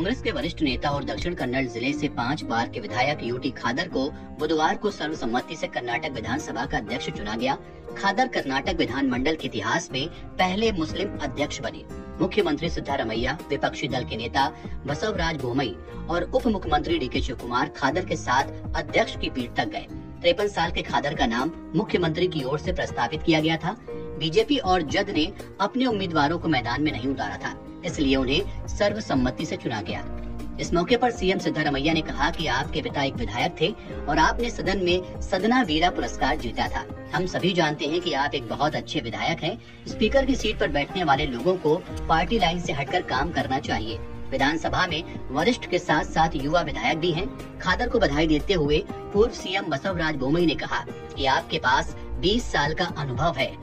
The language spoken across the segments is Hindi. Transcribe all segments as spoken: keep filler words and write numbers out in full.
कांग्रेस के वरिष्ठ नेता और दक्षिण कन्नड़ जिले से पांच बार के विधायक यूटी खादर को बुधवार को सर्वसम्मति से कर्नाटक विधानसभा का अध्यक्ष चुना गया। खादर कर्नाटक विधानमंडल के इतिहास में पहले मुस्लिम अध्यक्ष बने। मुख्यमंत्री सिद्धारमैया, विपक्षी दल के नेता बसवराज बोमई और उप मुख्यमंत्री डी के शिवकुमार खादर के साथ अध्यक्ष की पीठ तक गए। तिरपन साल के खादर का नाम मुख्यमंत्री की ओर से प्रस्तावित किया गया था। बीजेपी और जद ने अपने उम्मीदवारों को मैदान में नहीं उतारा था, इसलिए उन्हें सर्वसम्मति से चुना गया। इस मौके पर सीएम सिद्धारमैया ने कहा कि आपके पिता एक विधायक थे और आपने सदन में सदना वीरा पुरस्कार जीता था। हम सभी जानते हैं कि आप एक बहुत अच्छे विधायक हैं। स्पीकर की सीट पर बैठने वाले लोगों को पार्टी लाइन से हटकर काम करना चाहिए। विधानसभा में वरिष्ठ के साथ साथ युवा विधायक भी हैं। खादर को बधाई देते हुए पूर्व सीएम बसवराज बोमई ने कहा कि आपके पास बीस साल का अनुभव है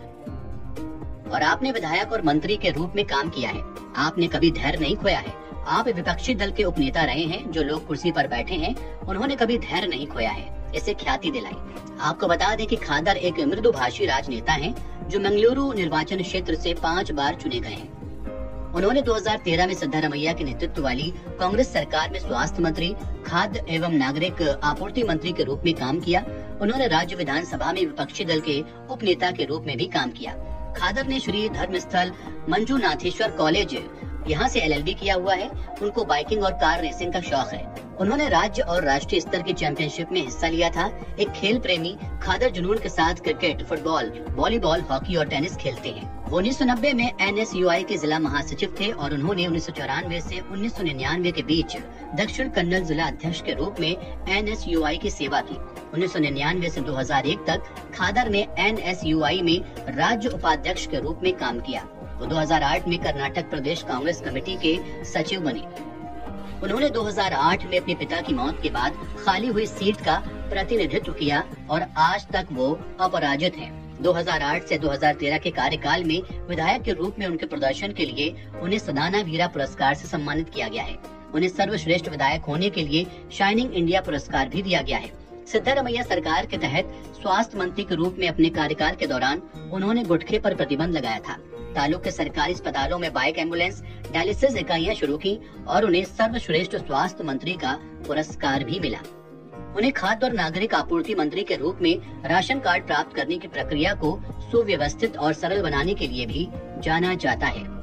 और आपने विधायक और मंत्री के रूप में काम किया है। आपने कभी धैर्य नहीं खोया है। आप विपक्षी दल के उपनेता रहे हैं। जो लोग कुर्सी पर बैठे हैं उन्होंने कभी धैर्य नहीं खोया है। इसे ख्याति दिलाई। आपको बता दें कि खादर एक मृदुभाषी राजनेता हैं जो मंगलुरु निर्वाचन क्षेत्र से पांच बार चुने गए हैं। उन्होंने दो हज़ार तेरह में सिद्धारमैया के नेतृत्व वाली कांग्रेस सरकार में स्वास्थ्य मंत्री, खाद्य एवं नागरिक आपूर्ति मंत्री के रूप में काम किया। उन्होंने राज्य विधानसभा में विपक्षी दल के उपनेता के रूप में भी काम किया। खादर ने श्री धर्मस्थल मंजुनाथेश्वर कॉलेज यहाँ से एल एल बी किया हुआ है। उनको बाइकिंग और कार रेसिंग का शौक है। उन्होंने राज्य और राष्ट्रीय स्तर की चैंपियनशिप में हिस्सा लिया था। एक खेल प्रेमी, खादर जुनून के साथ क्रिकेट, फुटबॉल, वॉलीबॉल, हॉकी और टेनिस खेलते हैं। वो उन्नीस सौ नब्बे में एन एस यू आई के जिला महासचिव थे और उन्होंने उन्नीस सौ चौरानवे से उन्नीस सौ निन्यानवे के बीच दक्षिण कन्नड़ जिला अध्यक्ष के रूप में एन एस यू आई की सेवा की। उन्नीस सौ निन्यानवे से दो हज़ार एक तक खादर ने एन एस यू आई में राज्य उपाध्यक्ष के रूप में काम किया। वो दो हज़ार आठ में कर्नाटक प्रदेश कांग्रेस कमेटी के सचिव बने। उन्होंने दो हज़ार आठ में अपने पिता की मौत के बाद खाली हुई सीट का प्रतिनिधित्व किया और आज तक वो अपराजित हैं। दो हज़ार आठ से दो हज़ार तेरह के कार्यकाल में विधायक के रूप में उनके प्रदर्शन के लिए उन्हें सदाना वीरा पुरस्कार से सम्मानित किया गया है। उन्हें सर्वश्रेष्ठ विधायक होने के लिए शाइनिंग इंडिया पुरस्कार भी दिया गया है। सिद्धारमैया सरकार के तहत स्वास्थ्य मंत्री के रूप में अपने कार्यकाल के दौरान उन्होंने गुटखे पर प्रतिबंध लगाया था। तालुक के सरकारी अस्पतालों में बाइक एम्बुलेंस, डायलिसिस इकाइयां शुरू की और उन्हें सर्वश्रेष्ठ स्वास्थ्य मंत्री का पुरस्कार भी मिला। उन्हें खाद्य और नागरिक आपूर्ति मंत्री के रूप में राशन कार्ड प्राप्त करने की प्रक्रिया को सुव्यवस्थित और सरल बनाने के लिए भी जाना जाता है।